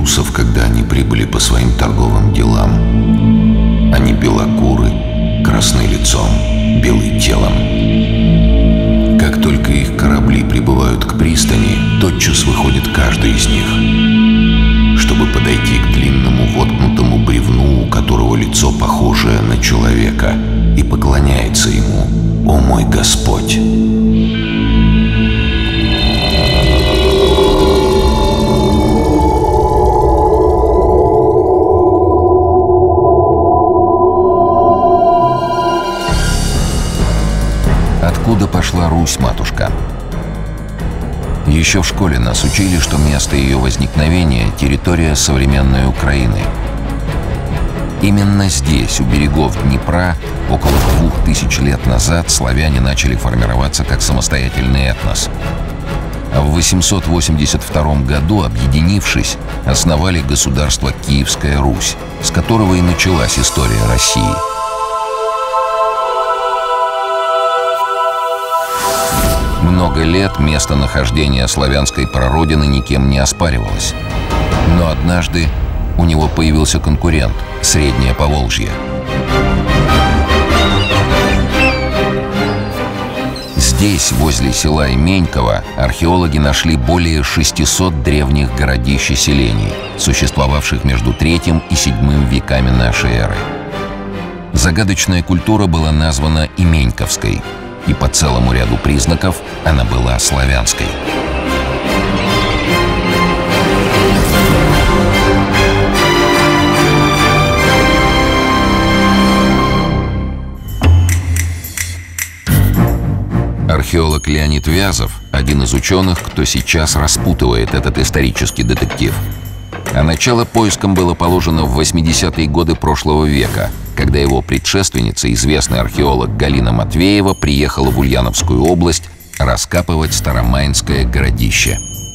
русов, когда они прибыли по своим торговым делам. Они белокуры, красны лицом, белы телом. Как только их корабли прибывают к пристани, тотчас выходит каждый из них, чтобы подойти к длинному воткнутому бревну, у которого лицо похожее на человека, и поклоняется ему: «О мой Господь!» Откуда пошла Русь, матушка? Еще в школе нас учили, что место ее возникновения – территория современной Украины. Именно здесь, у берегов Днепра, около 2000 лет назад славяне начали формироваться как самостоятельный этнос. А в 882 году, объединившись, основали государство Киевская Русь, с которого и началась история России. Много лет местонахождение славянской прародины никем не оспаривалось. Но однажды у него появился конкурент – Среднее Поволжье. Здесь, возле села Именьково, археологи нашли более 600 древних городищ и селений, существовавших между III и VII веками нашей эры. Загадочная культура была названа Именьковской, и по целому ряду признаков она была славянской. Археолог Леонид Вязов – один из ученых, кто сейчас распутывает этот исторический детектив. А начало поискам было положено в 80-е годы прошлого века, когда его предшественница, известный археолог Галина Матвеева, приехала в Ульяновскую область раскапывать Старомаинское городище.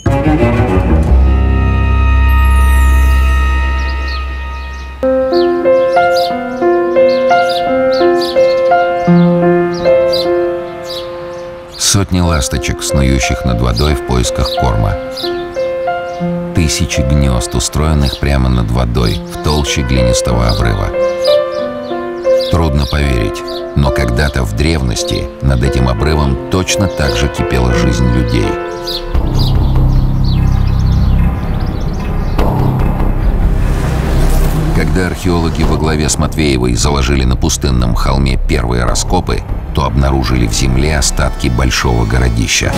Сотни ласточек, снующих над водой в поисках корма. Тысячи гнезд, устроенных прямо над водой, в толще глинистого обрыва. Трудно поверить, но когда-то в древности над этим обрывом точно так же кипела жизнь людей. Когда археологи во главе с Матвеевой заложили на пустынном холме первые раскопы, то обнаружили в земле остатки большого городища.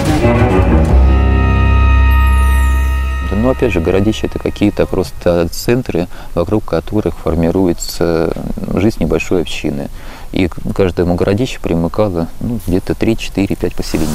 Но опять же, городища — это какие-то просто центры, вокруг которых формируется жизнь небольшой общины. И к каждому городищу примыкало где-то 3, 4, 5 поселений.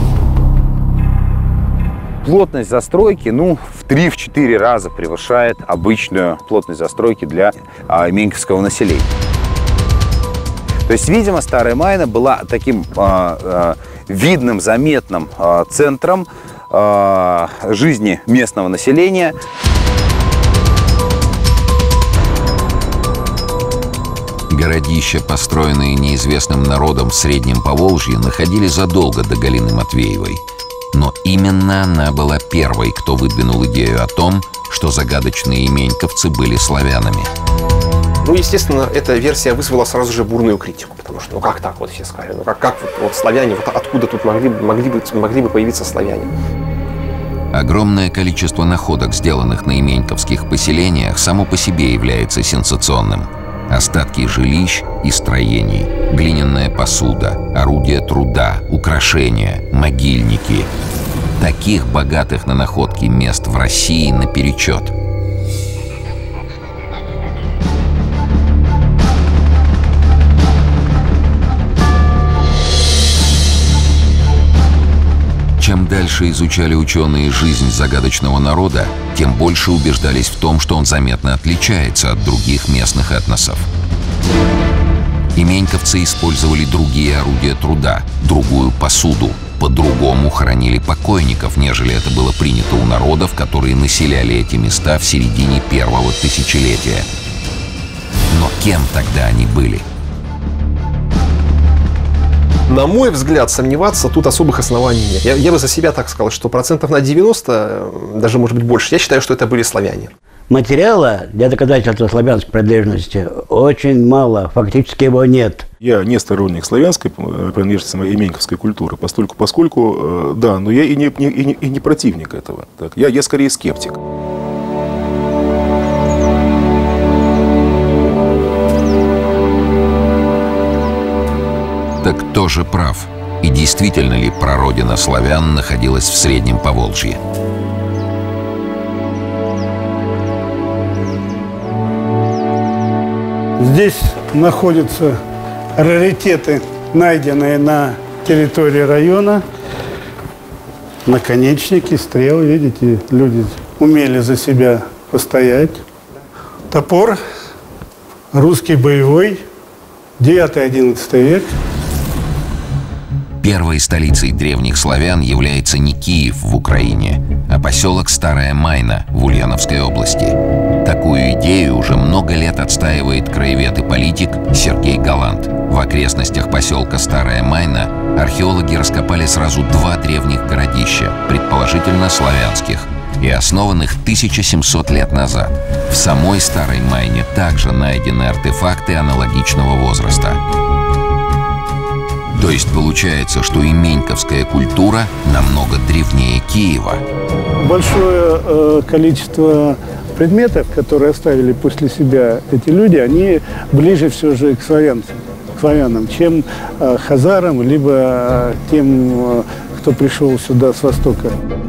Плотность застройки в 3-4 раза превышает обычную плотность застройки для именьковского населения. То есть, видимо, Старая Майна была таким видным, заметным центром жизни местного населения. Городища, построенные неизвестным народом в Среднем Поволжье, находились задолго до Галины Матвеевой. Но именно она была первой, кто выдвинул идею о том, что загадочные именьковцы были славянами. Естественно, эта версия вызвала сразу же бурную критику, потому что, как так вот все сказали, как славяне, откуда тут могли бы появиться славяне? Огромное количество находок, сделанных на именьковских поселениях, само по себе является сенсационным. Остатки жилищ и строений, глиняная посуда, орудия труда, украшения, могильники. Таких богатых на находки мест в России наперечет. Чем дальше изучали ученые жизнь загадочного народа, тем больше убеждались в том, что он заметно отличается от других местных этносов. Именьковцы использовали другие орудия труда, другую посуду, по-другому хоронили покойников, нежели это было принято у народов, которые населяли эти места в середине первого тысячелетия. Но кем тогда они были? На мой взгляд, сомневаться тут особых оснований нет. Я бы за себя так сказал, что процентов на 90, даже может быть больше, я считаю, что это были славяне. Материала для доказательства славянской принадлежности очень мало, фактически его нет. Я не сторонник славянской принадлежности и меньковской культуры, поскольку, да, но я и не противник этого. Так, я скорее скептик. Так кто же прав? И действительно ли прародина славян находилась в Среднем Поволжье? Здесь находятся раритеты, найденные на территории района. Наконечники, стрелы, видите, люди умели за себя постоять. Топор русский боевой, 9-11 век. Первой столицей древних славян является не Киев в Украине, а поселок Старая Майна в Ульяновской области. Такую идею уже много лет отстаивает краевед и политик Сергей Галант. В окрестностях поселка Старая Майна археологи раскопали сразу 2 древних городища, предположительно славянских, и основанных 1700 лет назад. В самой Старой Майне также найдены артефакты аналогичного возраста. То есть получается, что и меньковская культура намного древнее Киева. Большое количество предметов, которые оставили после себя эти люди, они ближе все же к славянам, чем хазарам, либо тем, кто пришел сюда с востока.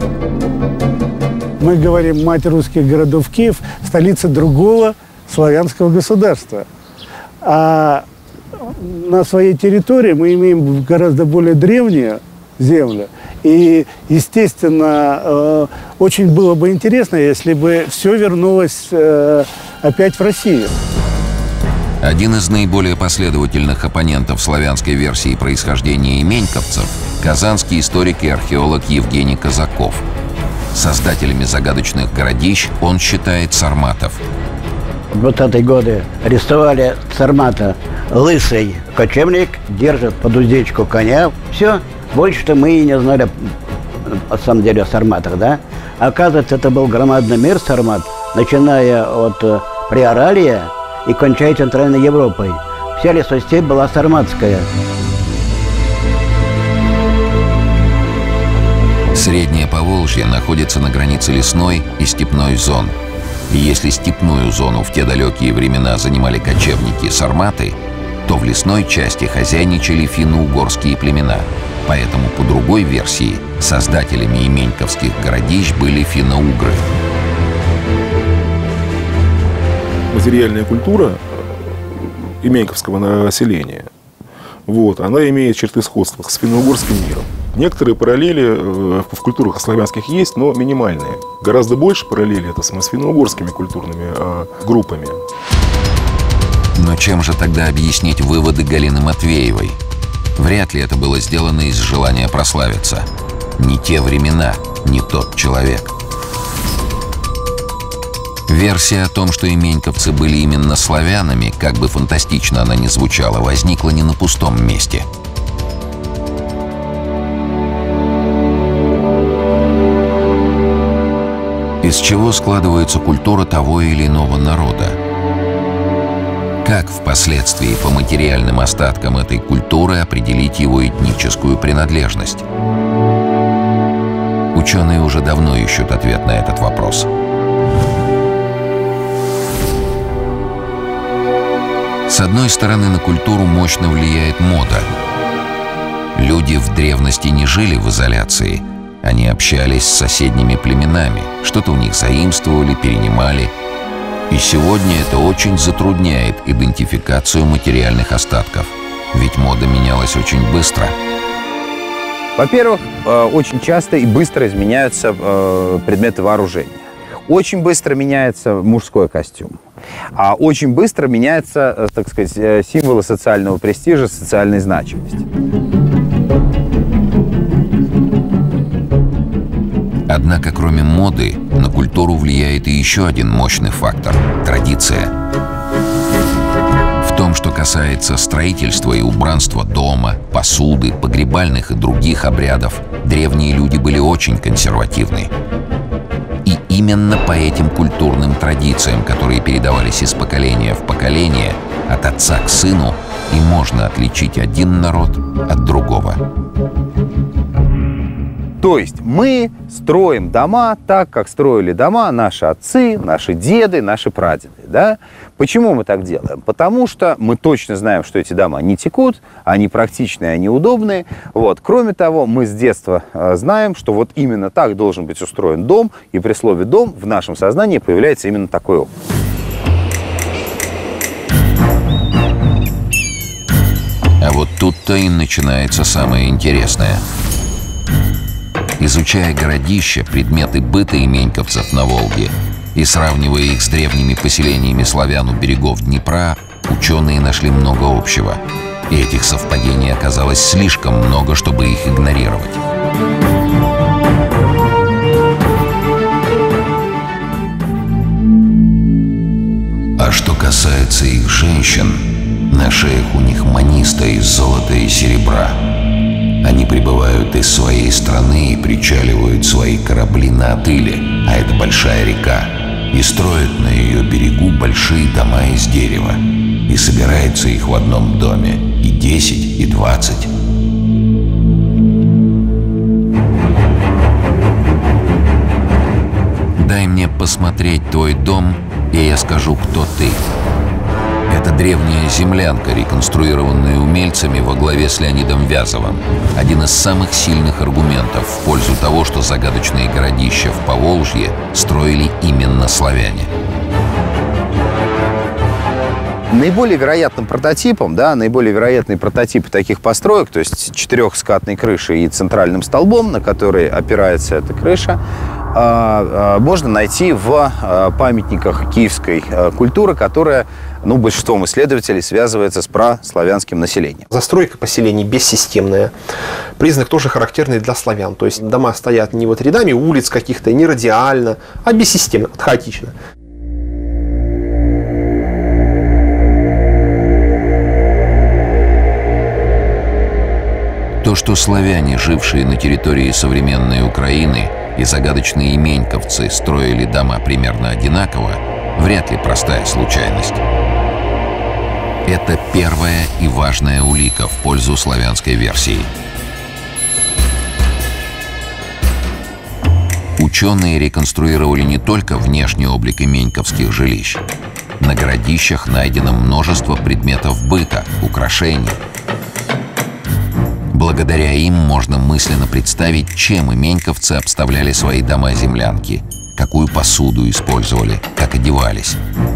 Мы говорим «мать русских городов Киев», столица другого славянского государства. А на своей территории мы имеем гораздо более древнюю землю. И, естественно, очень было бы интересно, если бы все вернулось опять в Россию. Один из наиболее последовательных оппонентов славянской версии происхождения именьковцев – казанский историк и археолог Евгений Казаков. Создателями загадочных городищ он считает сарматов. В 20-е годы арестовали сармата. Лысый кочевник держит под уздечку коня. Все. Больше-то мы и не знали, на самом деле, о сарматах, да? Оказывается, это был громадный мир сармат, начиная от Приоралия и кончая Центральной Европой. Вся лесостепь была сарматская. Среднее Поволжье находится на границе лесной и степной зон. И если степную зону в те далекие времена занимали кочевники-сарматы, то в лесной части хозяйничали финно-угорские племена. Поэтому, по другой версии, создателями именьковских городищ были финно-угры. Материальная культура именьковского населения, она имеет черты сходства с финно-угорским миром. Некоторые параллели в культурах славянских есть, но минимальные. Гораздо больше параллелей это с финно-угорскими культурными группами. Но чем же тогда объяснить выводы Галины Матвеевой? Вряд ли это было сделано из желания прославиться. Не те времена, не тот человек. Версия о том, что именьковцы были именно славянами, как бы фантастично она ни звучала, возникла не на пустом месте. Из чего складывается культура того или иного народа? Как впоследствии по материальным остаткам этой культуры определить его этническую принадлежность? Ученые уже давно ищут ответ на этот вопрос. С одной стороны, на культуру мощно влияет мода. Люди в древности не жили в изоляции. Они общались с соседними племенами, что-то у них заимствовали, перенимали. И сегодня это очень затрудняет идентификацию материальных остатков. Ведь мода менялась очень быстро. Во-первых, очень часто и быстро изменяются предметы вооружения. Очень быстро меняется мужской костюм. А очень быстро меняются, так сказать, символы социального престижа, социальной значимости. Однако, кроме моды, на культуру влияет и еще один мощный фактор – традиция. В том, что касается строительства и убранства дома, посуды, погребальных и других обрядов, древние люди были очень консервативны. И именно по этим культурным традициям, которые передавались из поколения в поколение, от отца к сыну, и можно отличить один народ от другого. То есть мы строим дома так, как строили дома наши отцы, наши деды, наши прадеды. Да? Почему мы так делаем? Потому что мы точно знаем, что эти дома не текут, они практичные, они удобные. Вот. Кроме того, мы с детства знаем, что вот именно так должен быть устроен дом, и при слове «дом» в нашем сознании появляется именно такой образ. А вот тут-то и начинается самое интересное. Изучая городища, предметы быта именьковцев на Волге и сравнивая их с древними поселениями славян у берегов Днепра, ученые нашли много общего. И этих совпадений оказалось слишком много, чтобы их игнорировать. А что касается их женщин, на шеях у них маниста из золота и серебра. Они прибывают из своей страны и причаливают свои корабли на Атыле, а это большая река, и строят на ее берегу большие дома из дерева. И собирается их в одном доме и 10, и 20. Дай мне посмотреть твой дом, и я скажу, кто ты. Это древняя землянка, реконструированная умельцами во главе с Леонидом Вязовым. Один из самых сильных аргументов в пользу того, что загадочные городища в Поволжье строили именно славяне. Наиболее вероятным прототипом, да, наиболее вероятные прототипы таких построек, то есть четырехскатной крышей и центральным столбом, на который опирается эта крыша, можно найти в памятниках киевской культуры, которая, большинством исследователей связывается с праславянским населением. Застройка поселений бессистемная. Признак тоже характерный для славян. То есть дома стоят не вот рядами улиц каких-то, не радиально, а бессистемно, хаотично. То, что славяне, жившие на территории современной Украины, и загадочные именьковцы строили дома примерно одинаково, вряд ли простая случайность. Это первая и важная улика в пользу славянской версии. Ученые реконструировали не только внешний облик именьковских жилищ. На городищах найдено множество предметов быта, украшений. Благодаря им можно мысленно представить, чем именьковцы обставляли свои дома-землянки, какую посуду использовали, как одевались.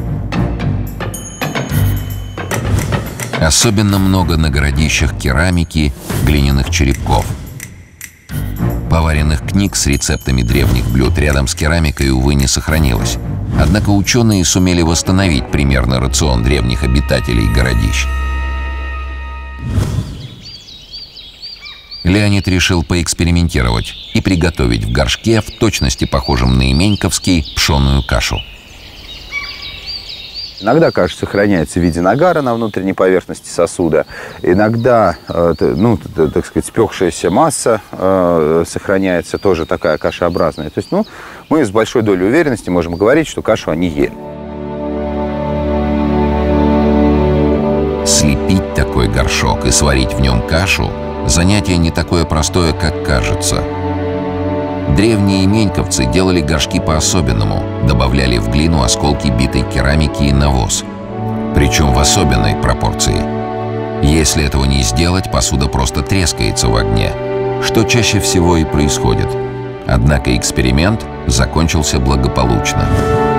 Особенно много на городищах керамики, глиняных черепков. Поваренных книг с рецептами древних блюд рядом с керамикой, увы, не сохранилось. Однако ученые сумели восстановить примерно рацион древних обитателей городищ. Леонид решил поэкспериментировать и приготовить в горшке, в точности похожем на именьковский, пшеную кашу. Иногда каша сохраняется в виде нагара на внутренней поверхности сосуда. Иногда, так сказать, спекшаяся масса сохраняется, тоже такая кашеобразная. То есть, мы с большой долей уверенности можем говорить, что кашу они ели. Слепить такой горшок и сварить в нем кашу – занятие не такое простое, как кажется. Древние именьковцы делали горшки по-особенному, добавляли в глину осколки битой керамики и навоз. Причем в особенной пропорции. Если этого не сделать, посуда просто трескается в огне, что чаще всего и происходит. Однако эксперимент закончился благополучно.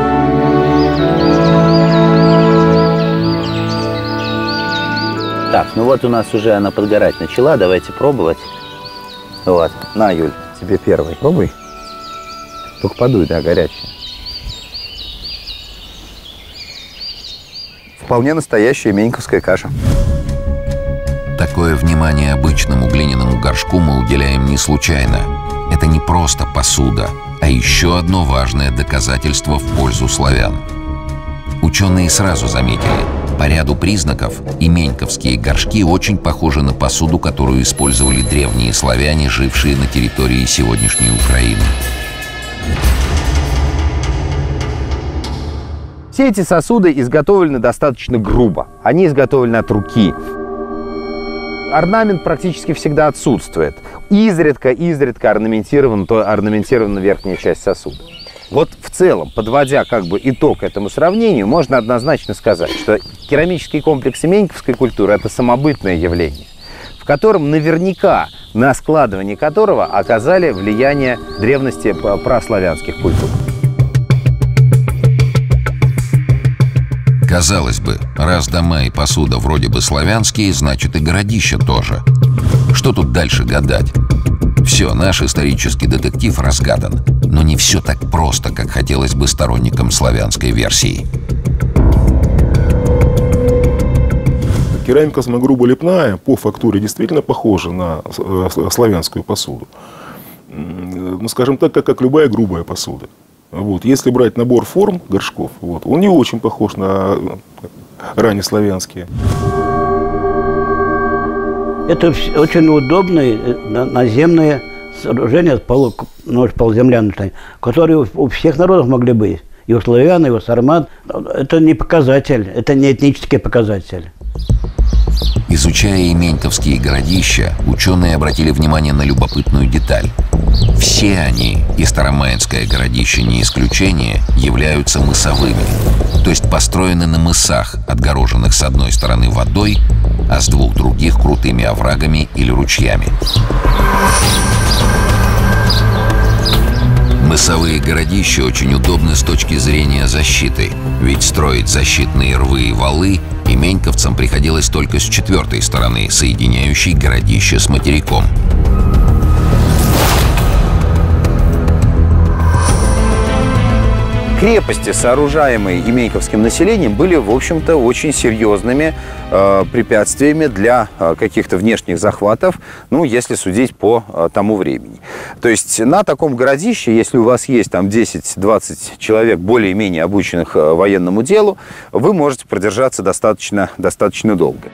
Так, вот у нас уже она подгорать начала, давайте пробовать. Вот, на, Юль, тебе первый. Пробуй. Только подуй, да, горячая. Вполне настоящая именьковская каша. Такое внимание обычному глиняному горшку мы уделяем не случайно. Это не просто посуда, а еще одно важное доказательство в пользу славян. Ученые сразу заметили, по ряду признаков именьковские горшки очень похожи на посуду, которую использовали древние славяне, жившие на территории сегодняшней Украины. Все эти сосуды изготовлены достаточно грубо. Они изготовлены от руки. Орнамент практически всегда отсутствует. Изредка орнаментирована верхняя часть сосуда. Вот в целом, подводя как бы итог этому сравнению, можно однозначно сказать, что керамический комплекс меньковской культуры – это самобытное явление, в котором наверняка, на складывание которого оказали влияние древности праславянских культур. Казалось бы, раз дома и посуда вроде бы славянские, значит и городища тоже. Что тут дальше гадать? Все, наш исторический детектив разгадан. Но не все так просто, как хотелось бы сторонникам славянской версии. Керамика самогрубо-лепная по фактуре действительно похожа на славянскую посуду. Ну, скажем так, как любая грубая посуда. Вот. Если брать набор форм горшков, вот, он не очень похож на раннеславянские. Это очень удобные наземные сооружения, полуземлянные, которые у всех народов могли быть. И у славян, и у сармат. Это не показатель, это не этнический показатель. Изучая именьковские городища, ученые обратили внимание на любопытную деталь. Все они, и Старомаинское городище не исключение, являются мысовыми, то есть построены на мысах, отгороженных с одной стороны водой, а с двух других крутыми оврагами или ручьями. Мысовые городища очень удобны с точки зрения защиты, ведь строить защитные рвы и валы именьковцам приходилось только с четвертой стороны, соединяющей городище с материком. Крепости, сооружаемые именьковским населением, были, в общем-то, очень серьезными препятствиями для каких-то внешних захватов, ну, если судить по тому времени. То есть на таком городище, если у вас есть там 10-20 человек, более-менее обученных военному делу, вы можете продержаться достаточно долго.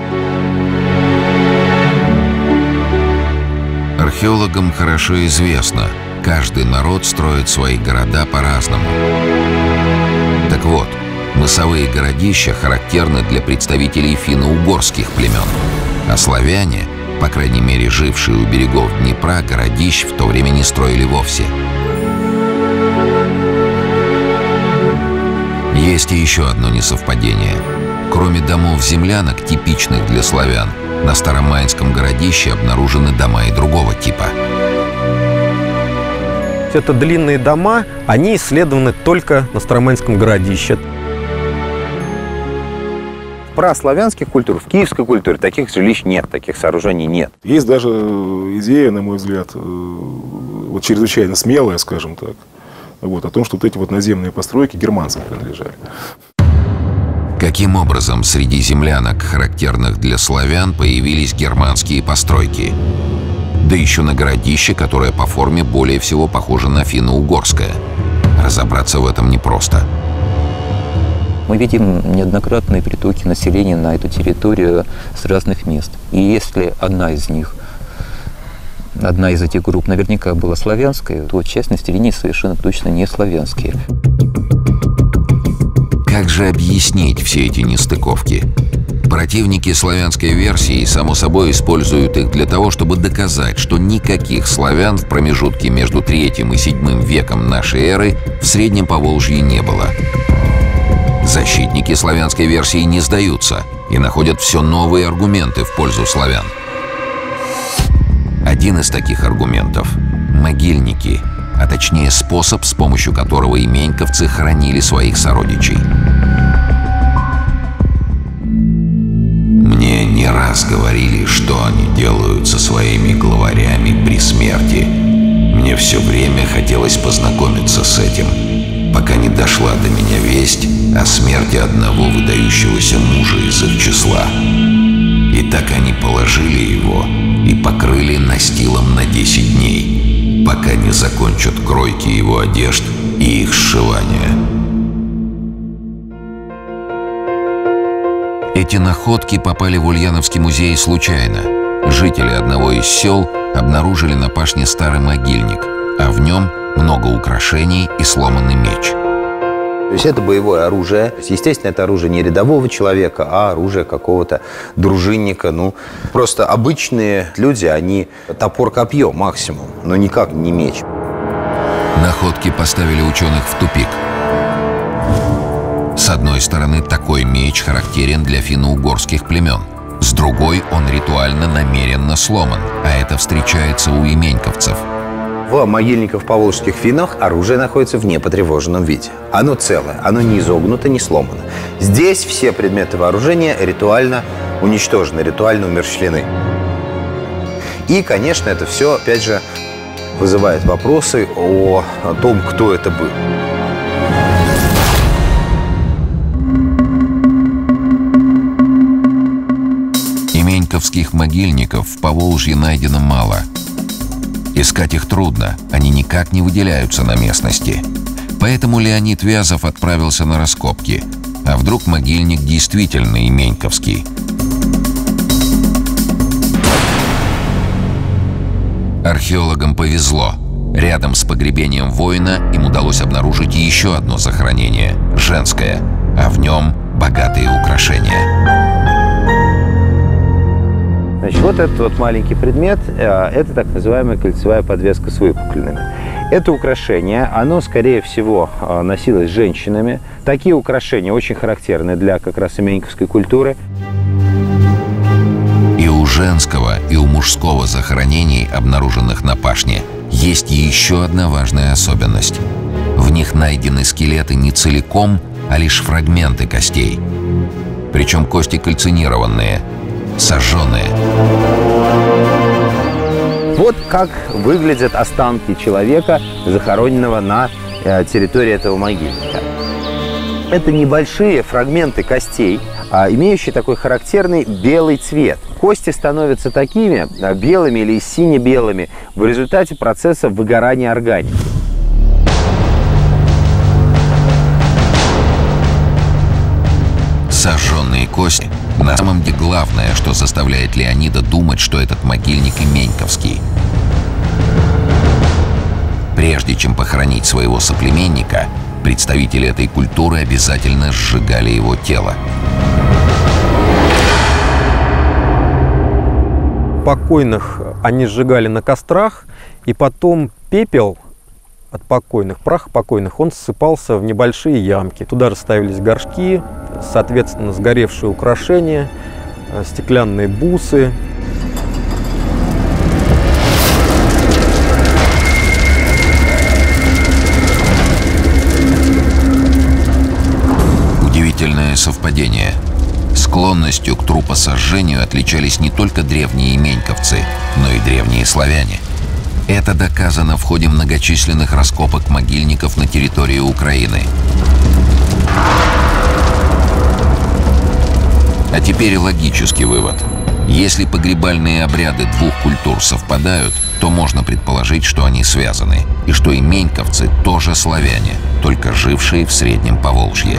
Археологам хорошо известно, каждый народ строит свои города по-разному. Так вот, мысовые городища характерны для представителей финно-угорских племен, а славяне, по крайней мере жившие у берегов Днепра, городищ в то время не строили вовсе. Есть и еще одно несовпадение. Кроме домов-землянок, типичных для славян, на Старомаинском городище обнаружены дома и другого типа. Это длинные дома, они исследованы только на Старомаинском городище. В праславянских культурах, в киевской культуре таких жилищ нет, таких сооружений нет. Есть даже идея, на мой взгляд, вот чрезвычайно смелая, скажем так, вот, о том, что вот эти вот наземные постройки германцам принадлежали. Каким образом среди землянок, характерных для славян, появились германские постройки? Да еще на городище, которое по форме более всего похоже на финно-угорское. Разобраться в этом непросто. Мы видим неоднократные притоки населения на эту территорию с разных мест. И если одна из этих групп наверняка была славянская, то часть населения совершенно точно не славянские. Как же объяснить все эти нестыковки? Противники славянской версии, само собой, используют их для того, чтобы доказать, что никаких славян в промежутке между III и VII веком нашей эры в Среднем Поволжье не было. Защитники славянской версии не сдаются и находят все новые аргументы в пользу славян. Один из таких аргументов – могильники, а точнее способ, с помощью которого именьковцы хоронили своих сородичей. Мне не раз говорили, что они делают со своими главарями при смерти. Мне все время хотелось познакомиться с этим, пока не дошла до меня весть о смерти одного выдающегося мужа из их числа. И так они положили его и покрыли настилом на 10 дней, пока не закончат кройки его одежд и их сшивания. Эти находки попали в Ульяновский музей случайно. Жители одного из сел обнаружили на пашне старый могильник, а в нем много украшений и сломанный меч. То есть это боевое оружие. То есть, естественно, это оружие не рядового человека, а оружие какого-то дружинника. Ну, просто обычные люди, они топор-копье максимум, но никак не меч. Находки поставили ученых в тупик. С одной стороны, такой меч характерен для финно-угорских племен. С другой, он ритуально намеренно сломан, а это встречается у именьковцев. В могильниках поволжских финнах оружие находится в непотревоженном виде. Оно целое, оно не изогнуто, не сломано. Здесь все предметы вооружения ритуально уничтожены, ритуально умерщвлены. И, конечно, это все, опять же, вызывает вопросы о том, кто это был. Именьковских могильников в Поволжье найдено мало. Искать их трудно, они никак не выделяются на местности. Поэтому Леонид Вязов отправился на раскопки. А вдруг могильник действительно именьковский? Археологам повезло. Рядом с погребением воина им удалось обнаружить еще одно захоронение – женское, а в нем богатые украшения. Значит, вот этот вот маленький предмет – это так называемая кольцевая подвеска с выпуклинами. Это украшение, оно, скорее всего, носилось женщинами. Такие украшения очень характерны для как раз именьковской культуры. И у женского, и у мужского захоронений, обнаруженных на пашне, есть еще одна важная особенность. В них найдены скелеты не целиком, а лишь фрагменты костей. Причем кости кальцинированные, сожженные. Вот как выглядят останки человека, захороненного на территории этого могильника. Это небольшие фрагменты костей, имеющие такой характерный белый цвет. Кости становятся такими белыми или сине-белыми в результате процесса выгорания органики. Сожженные кости – на самом деле главное, что заставляет Леонида думать, что этот могильник именьковский. Прежде чем похоронить своего соплеменника, представители этой культуры обязательно сжигали его тело. Покойных они сжигали на кострах, и потом пепел от покойных, прах покойных, он ссыпался в небольшие ямки. Туда же ставились горшки, соответственно, сгоревшие украшения, стеклянные бусы. Удивительное совпадение. Склонностью к трупосожжению отличались не только древние именьковцы, но и древние славяне. Это доказано в ходе многочисленных раскопок могильников на территории Украины. А теперь логический вывод. Если погребальные обряды двух культур совпадают, то можно предположить, что они связаны, и что именьковцы тоже славяне, только жившие в Среднем Поволжье.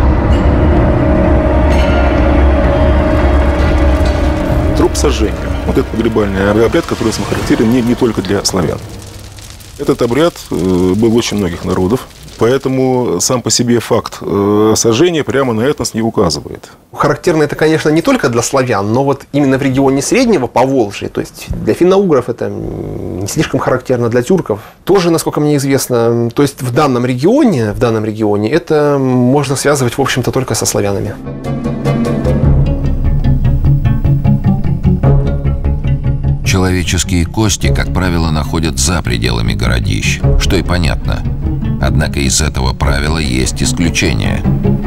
Трупосожжение. Вот этот погребальный обряд, который характерен не только для славян. Этот обряд был очень многих народов, поэтому сам по себе факт сожжения прямо на этнос не указывает. Характерно это, конечно, не только для славян, но вот именно в регионе Среднего Поволжья, то есть для финно-угров это не слишком характерно, для тюрков тоже, насколько мне известно. То есть в данном регионе это можно связывать, в общем-то, только со славянами. Человеческие кости, как правило, находят за пределами городищ, что и понятно. Однако из этого правила есть исключения.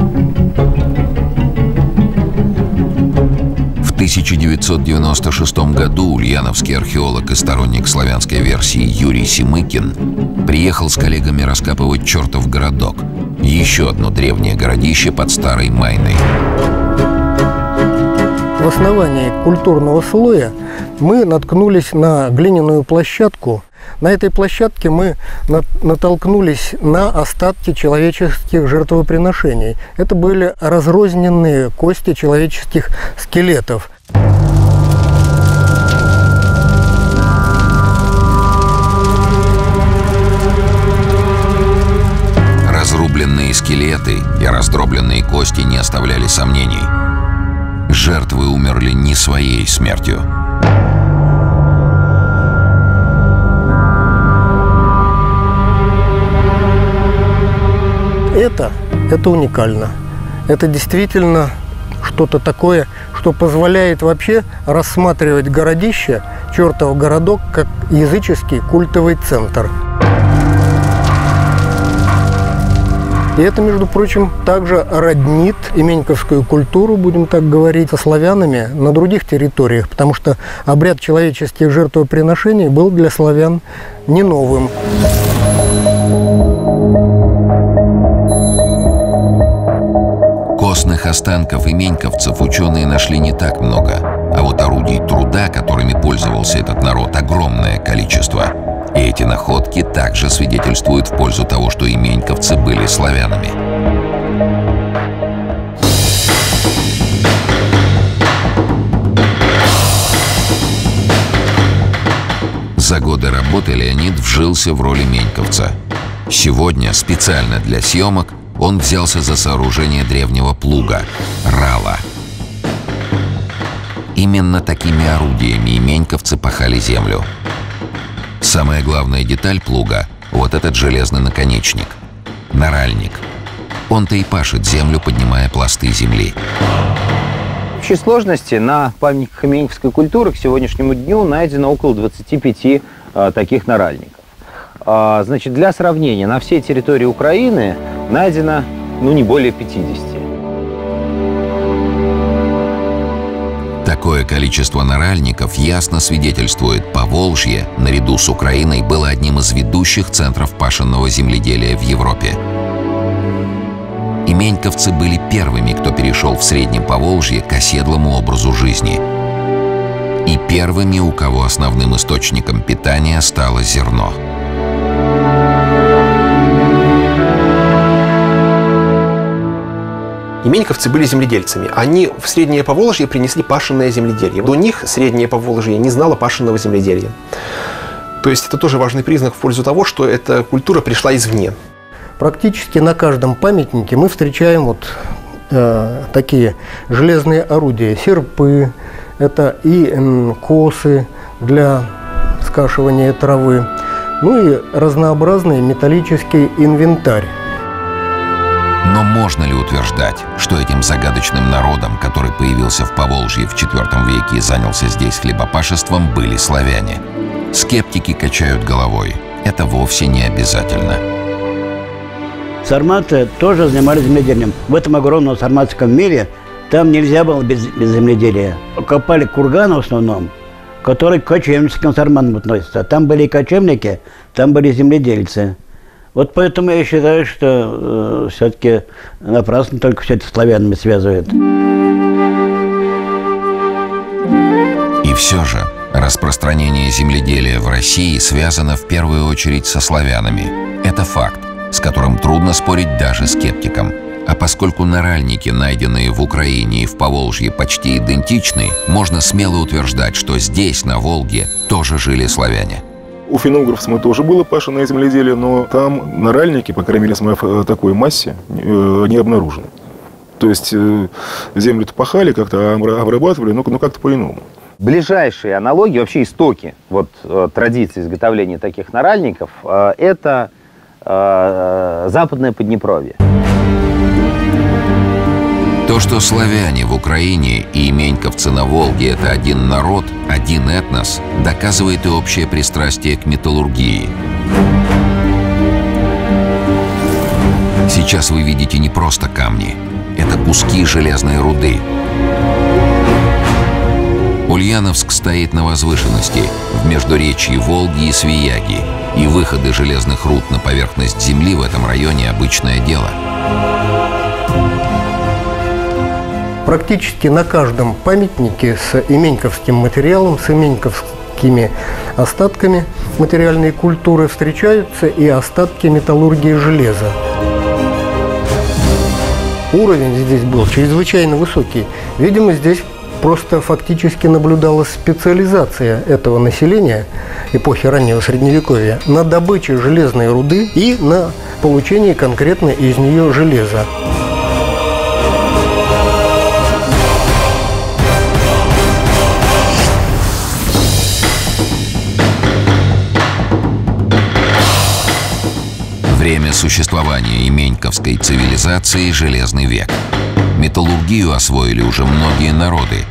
В 1996 году ульяновский археолог и сторонник славянской версии Юрий Семыкин приехал с коллегами раскапывать чертов городок, еще одно древнее городище под Старой Майной. В основании культурного слоя мы наткнулись на глиняную площадку. На этой площадке мы натолкнулись на остатки человеческих жертвоприношений. Это были разрозненные кости человеческих скелетов. Разрубленные скелеты оставляли сомнений. Жертвы умерли не своей смертью. Это уникально. Это действительно что-то такое, что позволяет вообще рассматривать городище, чертов городок, как языческий культовый центр. И это, между прочим, также роднит именьковскую культуру, будем так говорить, со славянами на других территориях, потому что обряд человеческих жертвоприношений был для славян не новым. Костных останков именьковцев ученые нашли не так много, а вот орудий труда, которыми пользовался этот народ, огромное количество. И эти находки также свидетельствуют в пользу того, что именьковцы были славянами. За годы работы Леонид вжился в роль именьковца. Сегодня, специально для съемок, он взялся за сооружение древнего плуга – рала. Именно такими орудиями именьковцы пахали землю. Самая главная деталь плуга – вот этот железный наконечник – наральник. Он-то и пашет землю, поднимая пласты земли. В общей сложности на памятниках именьковской культуры к сегодняшнему дню найдено около 25 таких наральников. Значит, для сравнения, на всей территории Украины найдено, не более 50. Такое количество наральников ясно свидетельствует: Поволжье, наряду с Украиной, было одним из ведущих центров пашенного земледелия в Европе. Именьковцы были первыми, кто перешел в Среднем Поволжье к оседлому образу жизни. И первыми, у кого основным источником питания стало зерно. Именьковцы были земледельцами. Они в Среднее Поволжье принесли пашенное земледелье. До них Среднее Поволжье не знало пашенного земледелия. То есть это тоже важный признак в пользу того, что эта культура пришла извне. Практически на каждом памятнике мы встречаем такие железные орудия, серпы, это и косы для скашивания травы, и разнообразный металлический инвентарь. Но можно ли утверждать, что этим загадочным народом, который появился в Поволжье в IV веке и занялся здесь хлебопашеством, были славяне? Скептики качают головой. Это вовсе не обязательно. Сарматы тоже занимались земледелием. В этом огромном сарматском мире там нельзя было без земледелия. Копали курганы в основном, которые к кочевническим сарматам относятся. Там были и кочевники, там были земледельцы. Вот поэтому я считаю, что все-таки напрасно только все это с славянами связывают. И все же распространение земледелия в России связано в первую очередь со славянами. Это факт, с которым трудно спорить даже скептикам. А поскольку наральники, найденные в Украине и в Поволжье, почти идентичны, можно смело утверждать, что здесь, на Волге, тоже жили славяне. У финно-угровцев тоже было пашенное земледелие, но там наральники, по крайней мере, в такой массе, не обнаружены. То есть землю-то пахали, как-то обрабатывали, но как-то по-иному. Ближайшие аналогии, вообще истоки традиции изготовления таких наральников, это Западное Поднепровье. То, что славяне в Украине и именьковцы на Волге – это один народ, один этнос, доказывает и общее пристрастие к металлургии. Сейчас вы видите не просто камни, это куски железной руды. Ульяновск стоит на возвышенности, в междуречии Волги и Свияги, и выходы железных руд на поверхность земли в этом районе – обычное дело. Практически на каждом памятнике с именьковским материалом, с именьковскими остатками материальной культуры встречаются и остатки металлургии железа. Уровень здесь был чрезвычайно высокий. Видимо, здесь просто фактически наблюдалась специализация этого населения эпохи раннего Средневековья на добыче железной руды и на получении конкретно из нее железа. Время существования именьковской цивилизации – Железный век. Металлургию освоили уже многие народы.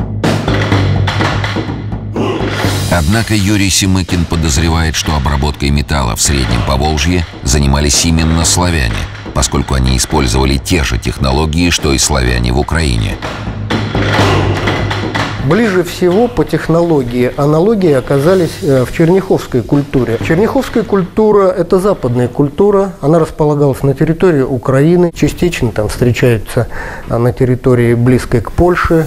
Однако Юрий Семыкин подозревает, что обработкой металла в Среднем Поволжье занимались именно славяне, поскольку они использовали те же технологии, что и славяне в Украине. Ближе всего по технологии аналогии оказались в черняховской культуре. Черняховская культура – это западная культура, она располагалась на территории Украины, частично там встречается на территории близкой к Польше.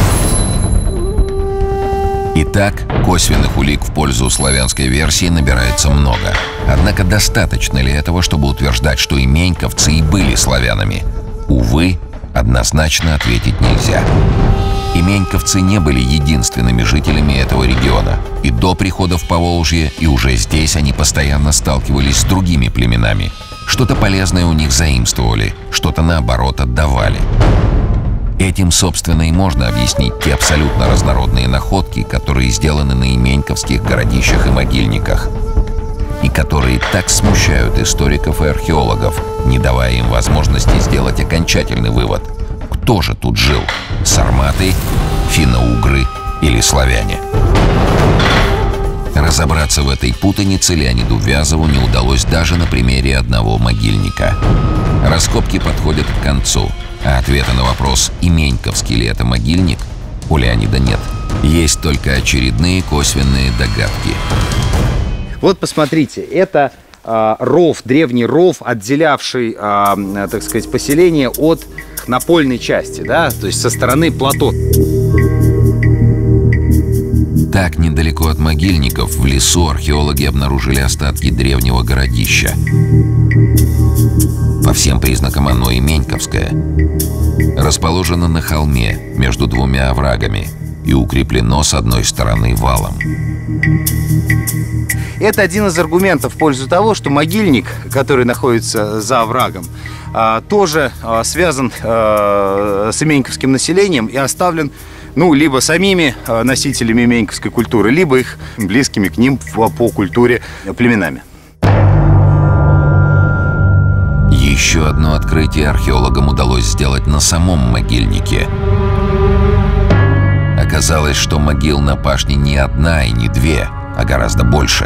Итак, косвенных улик в пользу славянской версии набирается много. Однако достаточно ли этого, чтобы утверждать, что именьковцы и были славянами? Увы, однозначно ответить нельзя. Именьковцы не были единственными жителями этого региона. И до прихода в Поволжье, и уже здесь они постоянно сталкивались с другими племенами. Что-то полезное у них заимствовали, что-то наоборот отдавали. Этим, собственно, и можно объяснить те абсолютно разнородные находки, которые сделаны на именьковских городищах и могильниках, и которые так смущают историков и археологов, не давая им возможности сделать окончательный вывод: кто же тут жил – сарматы, финно-угры или славяне? Разобраться в этой путанице Леониду Вязову не удалось даже на примере одного могильника. Раскопки подходят к концу, а ответа на вопрос, именьковский ли это могильник, у Леонида нет. Есть только очередные косвенные догадки. Вот посмотрите, это ров, древний ров, отделявший, так сказать, поселение от напольной части, да, то есть со стороны плато. Так, недалеко от могильников, в лесу археологи обнаружили остатки древнего городища. По всем признакам оно именьковское. Расположено на холме между двумя оврагами и укреплено с одной стороны валом. Это один из аргументов в пользу того, что могильник, который находится за оврагом, тоже связан с именьковским населением и оставлен, ну, либо самими носителями именьковской культуры, либо их близкими к ним по культуре племенами. Еще одно открытие археологам удалось сделать на самом могильнике. Оказалось, что могил на пашне не одна и не две, а гораздо больше.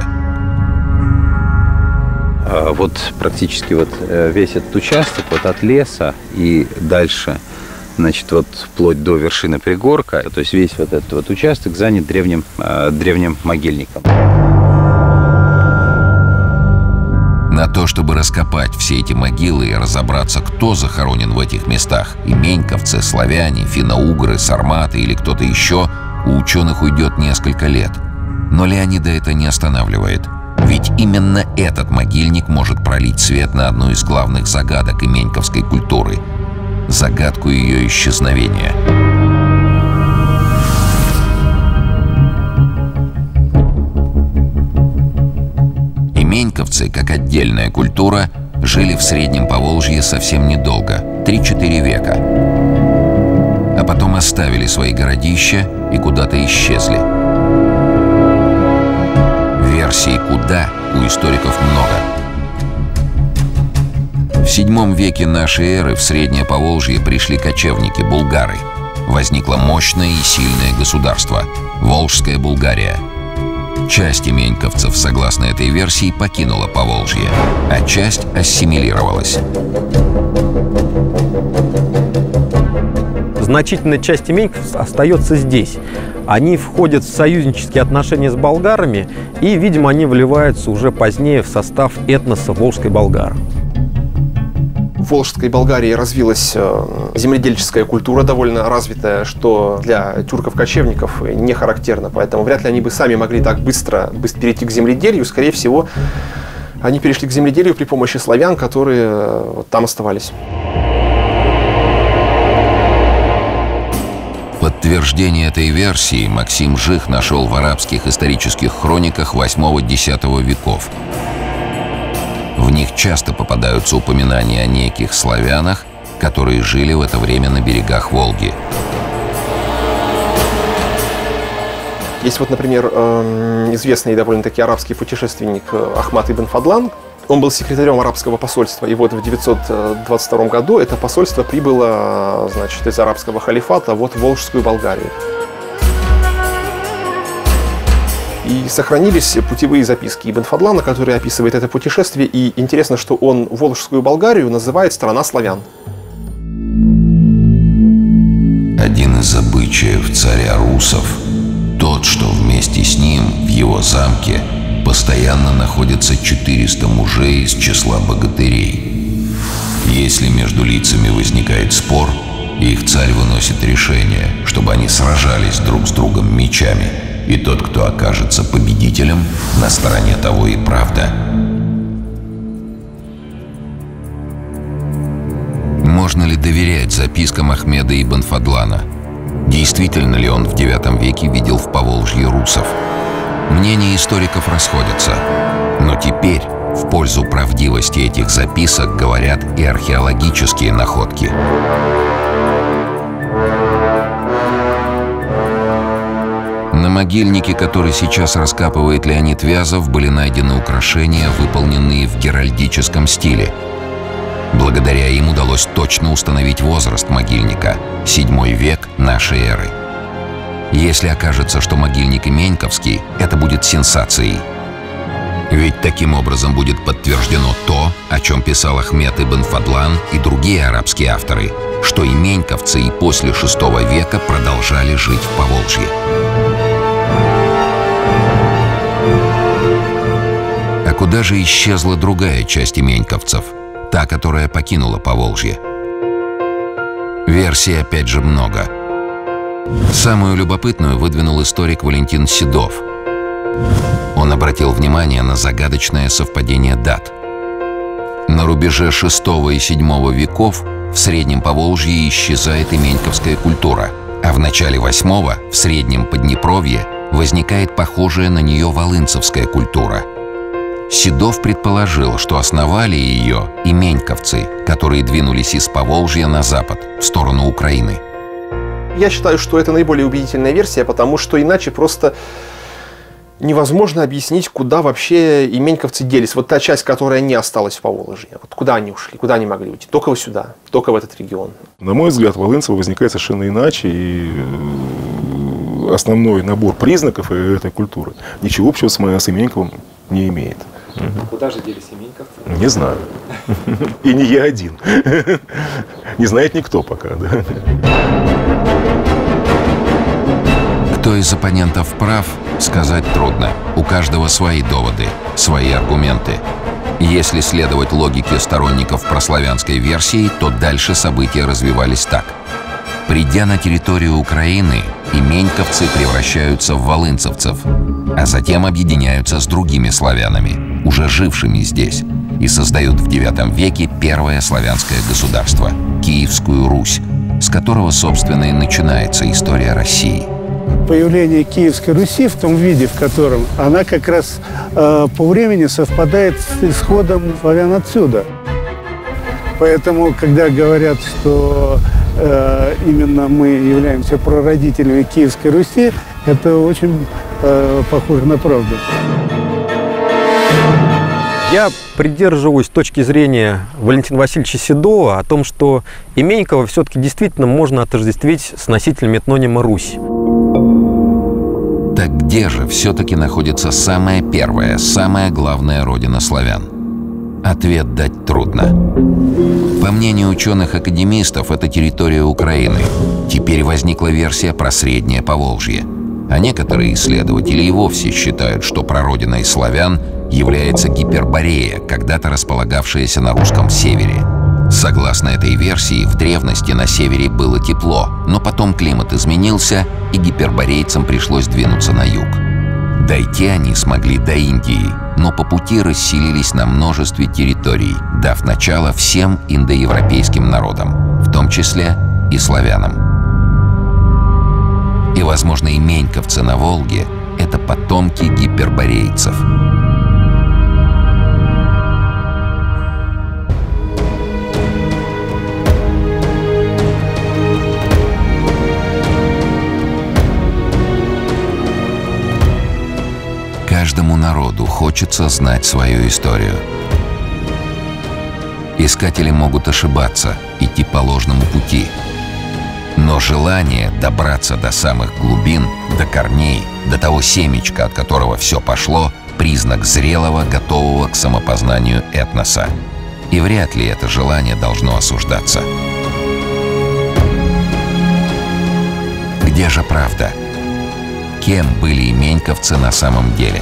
Вот практически вот весь этот участок вот от леса и дальше, значит, вот вплоть до вершины пригорка, то есть весь вот этот вот участок занят древним могильником. На то, чтобы раскопать все эти могилы и разобраться, кто захоронен в этих местах – именьковцы, славяне, финно-угры, сарматы или кто-то еще – у ученых уйдет несколько лет. Но Леонида это не останавливает. Ведь именно этот могильник может пролить свет на одну из главных загадок именьковской культуры – загадку ее исчезновения. Именьковцы, как отдельная культура, жили в Среднем Поволжье совсем недолго – 3-4 века. А потом оставили свои городища и куда-то исчезли. Версий «куда» у историков много. В VII веке нашей эры в Среднее Поволжье пришли кочевники – булгары. Возникло мощное и сильное государство – Волжская Булгария. Часть именьковцев, согласно этой версии, покинула Поволжье, а часть ассимилировалась. Значительная часть именьковцев остается здесь. Они входят в союзнические отношения с болгарами, и, видимо, они вливаются уже позднее в состав этноса Волжской Болгары. В Волжской Болгарии развилась земледельческая культура, довольно развитая, что для тюрков-кочевников не характерно. Поэтому вряд ли они бы сами могли так быстро перейти к земледелию. Скорее всего, они перешли к земледелию при помощи славян, которые вот там оставались. Подтверждение этой версии Максим Жих нашел в арабских исторических хрониках 8-10 веков. В них часто попадаются упоминания о неких славянах, которые жили в это время на берегах Волги. Есть вот, например, известный довольно-таки арабский путешественник Ахмад ибн Фадлан, Он был секретарем арабского посольства. И вот в 922 году это посольство прибыло, значит, из арабского халифата вот в Волжскую Болгарию. И сохранились путевые записки Ибн Фадлана, который описывает это путешествие. И интересно, что он Волжскую Болгарию называет «страна славян». Один из обычаев царя русов – тот, что вместе с ним в его замке постоянно находятся 400 мужей из числа богатырей. Если между лицами возникает спор, их царь выносит решение, чтобы они сражались друг с другом мечами, и тот, кто окажется победителем, на стороне того и правда. Можно ли доверять запискам Ахмеда ибн Фадлана? Действительно ли он в IX веке видел в Поволжье русов? Мнения историков расходятся. Но теперь в пользу правдивости этих записок говорят и археологические находки. На могильнике, который сейчас раскапывает Леонид Вязов, были найдены украшения, выполненные в геральдическом стиле. Благодаря им удалось точно установить возраст могильника – VII век нашей эры. Если окажется, что могильник именьковский, это будет сенсацией. Ведь таким образом будет подтверждено то, о чем писал Ахмед ибн Фадлан и другие арабские авторы, что именьковцы и после VI века продолжали жить в Поволжье. А куда же исчезла другая часть именьковцев? Та, которая покинула Поволжье. Версий опять же много. Самую любопытную выдвинул историк Валентин Седов. Он обратил внимание на загадочное совпадение дат. На рубеже VI и VII веков в Среднем Поволжье исчезает именьковская культура, а в начале VIII в Среднем Поднепровье возникает похожая на нее волынцевская культура. Седов предположил, что основали ее именьковцы, которые двинулись из Поволжья на запад, в сторону Украины. Я считаю, что это наиболее убедительная версия, потому что иначе просто невозможно объяснить, куда вообще именьковцы делись. Вот та часть, которая не осталась в Поволжье. Вот куда они ушли, куда они могли уйти? Только вот сюда, только в этот регион. На мой взгляд, волынцево возникает совершенно иначе, и основной набор признаков этой культуры ничего общего с Именьковым не имеет. Куда же делись именьковцы? Не знаю. И не я один. Не знает никто пока. Да. Кто из оппонентов прав, сказать трудно. У каждого свои доводы, свои аргументы. Если следовать логике сторонников прославянской версии, то дальше события развивались так. Придя на территорию Украины, именьковцы превращаются в волынцевцев, а затем объединяются с другими славянами, уже жившими здесь, и создают в IX веке первое славянское государство – Киевскую Русь, с которого, собственно, и начинается история России. Появление Киевской Руси в том виде, в котором она как раз по времени совпадает с исходом славян отсюда. Поэтому, когда говорят, что именно мы являемся прародителями Киевской Руси, это очень похоже на правду. Я придерживаюсь точки зрения Валентина Васильевича Седова о том, что Именьково все-таки действительно можно отождествить с носителем этнонима Русь. Так где же все-таки находится самая первая, самая главная родина славян? Ответ дать трудно. По мнению ученых-академистов, это территория Украины. Теперь возникла версия про Среднее Поволжье. А некоторые исследователи и вовсе считают, что прародиной славян является Гиперборея, когда-то располагавшаяся на русском севере. Согласно этой версии, в древности на севере было тепло, но потом климат изменился, и гиперборейцам пришлось двинуться на юг. Дойти они смогли до Индии, но по пути расселились на множестве территорий, дав начало всем индоевропейским народам, в том числе и славянам. И, возможно, именьковцы на Волге – это потомки гиперборейцев. Каждому народу хочется знать свою историю. Искатели могут ошибаться, идти по ложному пути. Но желание добраться до самых глубин, до корней, до того семечка, от которого все пошло, признак зрелого, готового к самопознанию этноса. И вряд ли это желание должно осуждаться. Где же правда? Кем были именьковцы на самом деле?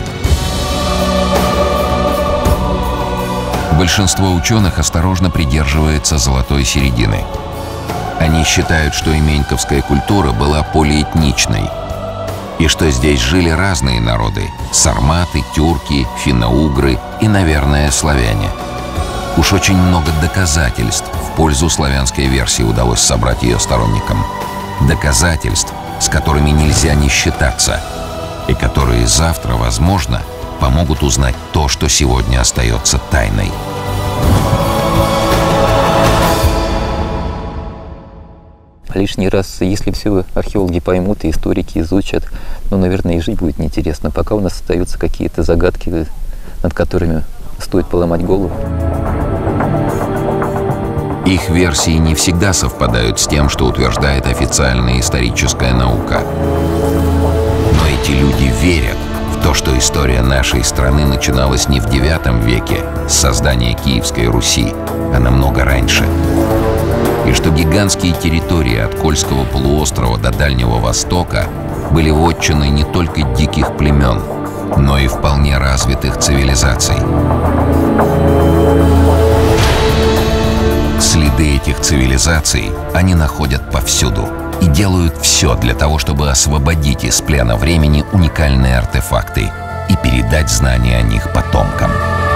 Большинство ученых осторожно придерживается золотой середины. Они считают, что именьковская культура была полиэтничной, и что здесь жили разные народы – сарматы, тюрки, финно-угры и, наверное, славяне. Уж очень много доказательств в пользу славянской версии удалось собрать ее сторонникам. Доказательств, с которыми нельзя не считаться, и которые завтра, возможно, помогут узнать то, что сегодня остается тайной. Лишний раз, если все археологи поймут и историки изучат, ну, наверное, и жить будет неинтересно, пока у нас остаются какие-то загадки, над которыми стоит поломать голову. Их версии не всегда совпадают с тем, что утверждает официальная историческая наука. Но эти люди верят в то, что история нашей страны начиналась не в IX веке с создания Киевской Руси, а намного раньше. И что гигантские территории от Кольского полуострова до Дальнего Востока были вотчиной не только диких племен, но и вполне развитых цивилизаций. Следы этих цивилизаций они находят повсюду и делают все для того, чтобы освободить из плена времени уникальные артефакты и передать знания о них потомкам.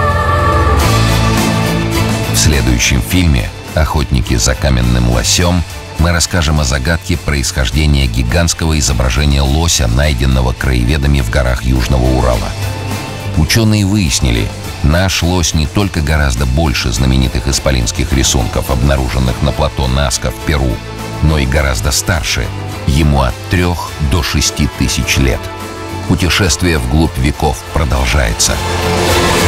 В следующем фильме «Охотники за каменным лосем» мы расскажем о загадке происхождения гигантского изображения лося, найденного краеведами в горах Южного Урала. Ученые выяснили, наш лось не только гораздо больше знаменитых исполинских рисунков, обнаруженных на плато Наска в Перу, но и гораздо старше, ему от 3 до 6 тысяч лет. Путешествие вглубь веков продолжается.